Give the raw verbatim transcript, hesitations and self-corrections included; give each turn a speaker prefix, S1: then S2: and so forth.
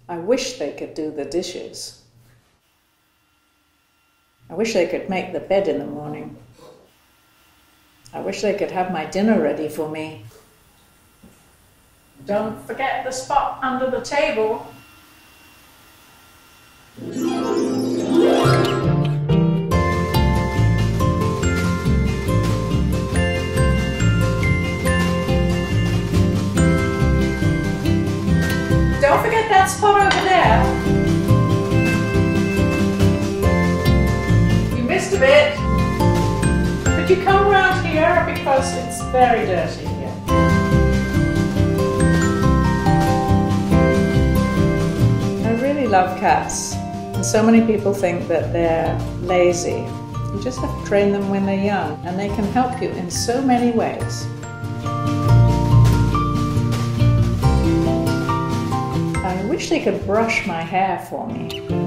S1: I wish they could do the dishes. I wish they could make the bed in the morning. I wish they could have my dinner ready for me. Don't forget the spot under the table. Don't forget that spot over there. You missed a bit. Could you come around here because it's very dirty here. I really love cats, and so many people think that they're lazy. You just have to train them when they're young, and they can help you in so many ways. I wish they could brush my hair for me.